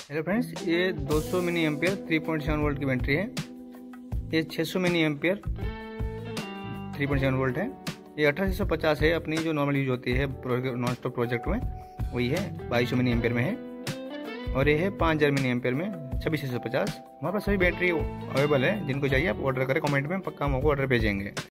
Hello friends, ये 200 milli ampere 3.7 volt की battery है। ये 600 मिली एम्पियर 3.7 वोल्ट है। ये 1850 है, अपनी जो नॉर्मल यूज होती है नॉन स्टॉप प्रोजेक्ट में, वही है। 2200 मिली एम्पियर में है और ये है 5000 मिली एम्पियर में 2650। हमारे पास सभी बैटरी अवेलेबल है। जिनको चाहिए आप ऑर्डर करें, कमेंट में पक्का हम आपको ऑर्डर भेजेंगे।